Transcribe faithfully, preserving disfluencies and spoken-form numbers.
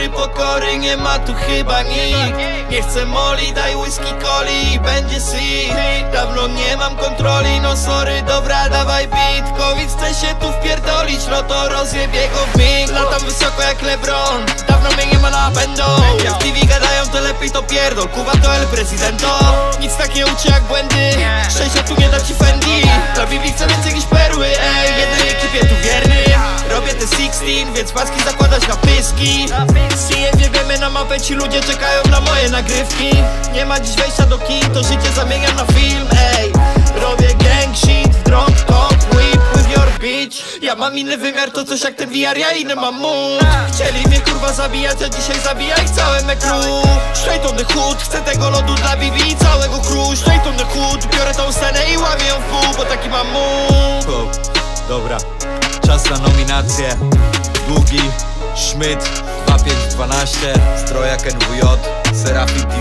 pokory, pokory, nie ma tu chyba nikt. Nie chcę moli, daj whisky coli, będzie sweet. Dawno nie mam kontroli, no sorry, dobra, dawaj beat. Covid chce się tu wpierdolić, no to rozjebie go w mig. Latam wysoko jak LeBron, dawno mnie nie ma na będą. Jak T V gadają, to lepiej to pierdol, Kuba to El Presidento. Nic tak nie uczy jak błędy, szczęścia tu nie da ci Fendi. Dla Bibi chcę więcej niż perły, ej, jednej ekipie tu wierny. Robię te sixteen, więc paski zakładać na pyski. C N wiemy na mapę, ci ludzie czekają na moje nagrywki. Nie ma dziś wejścia do kin, to życie zamieniam na film, ej. Robię gang shit, drop top, whip with your bitch. Ja mam inny wymiar, to coś jak ten V R, ja inny mam mood. Chcieli mnie kurwa zabijać, a dzisiaj zabija ich całe me crew. Straight on the hood, chcę tego lodu dla Bibi i całego crew. Straight on the hood, biorę tą scenę i łamię ją w pół, bo taki mam mood. Oh, dobra, czas na nominację. Długi, Schmidt, dwa pięć dwanaście, Strojak N W J, Serafin T